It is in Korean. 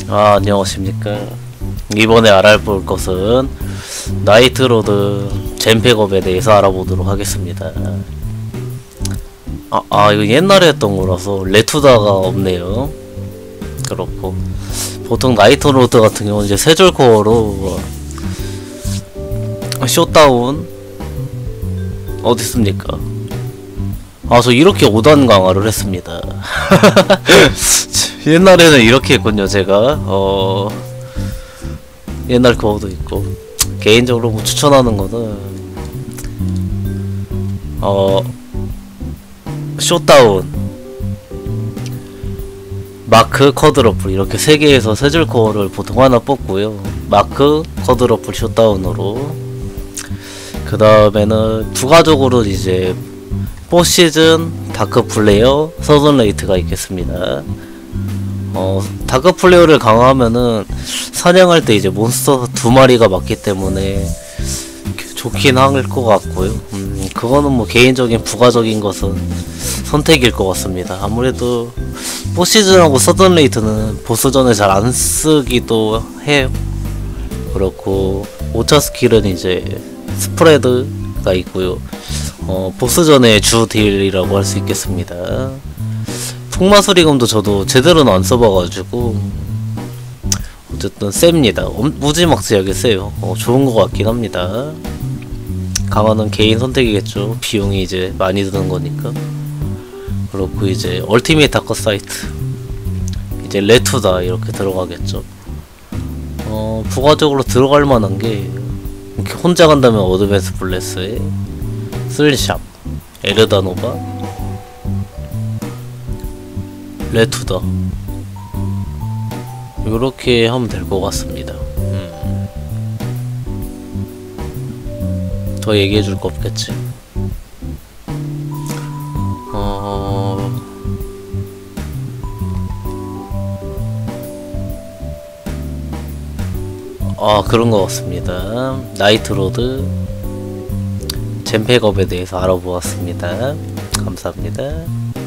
안녕하십니까. 이번에 알아볼 것은 나이트로드 젠팩업에 대해서 알아보도록 하겠습니다. 이거 옛날에 했던 거라서 레투다가 없네요. 그렇고 보통 나이트로드 같은 경우는 이제 세 줄 코어로 숏다운 어디 있습니까? 저 이렇게 5단 강화를 했습니다. 옛날에는 이렇게 했군요. 제가 옛날 그거도 있고, 개인적으로 뭐 추천하는 거는 숏다운, 마크, 커드러플 이렇게 세 개에서 세 줄 코어를 보통 하나 뽑고요. 마크, 커드러플, 숏다운으로. 그 다음에는 부가적으로 이제 4시즌 다크 플레이어 서든레이트가 있겠습니다. 다크 플레이어를 강화하면은 사냥할 때 이제 몬스터 2마리가 맞기 때문에 좋긴 할 것 같고요. 그거는 뭐 개인적인 부가적인 것은 선택일 것 같습니다. 아무래도 4시즌하고 서든레이트는 보스전에 잘 안 쓰기도 해요. 그렇고 5차 스킬은 이제 스프레드가 있고요. 보스전의 주 딜이라고 할 수 있겠습니다. 풍마수리검도 저도 제대로는 안 써봐가지고 어쨌든 셉니다. 무지막지하게 세요. 좋은 것 같긴 합니다. 강화는 개인 선택이겠죠. 비용이 이제 많이 드는 거니까. 그렇고 이제 얼티밋 다크 사이트, 이제 레투다 이렇게 들어가겠죠. 부가적으로 들어갈 만한 게 혼자 간다면 어드밴스 블레스에 슬샵, 에르다노바, 레투다 요렇게 하면 될 것 같습니다. 더 얘기해줄 거 없겠지? 그런 것 같습니다. 나이트로드 젠팩업에 대해서 알아보았습니다. 감사합니다.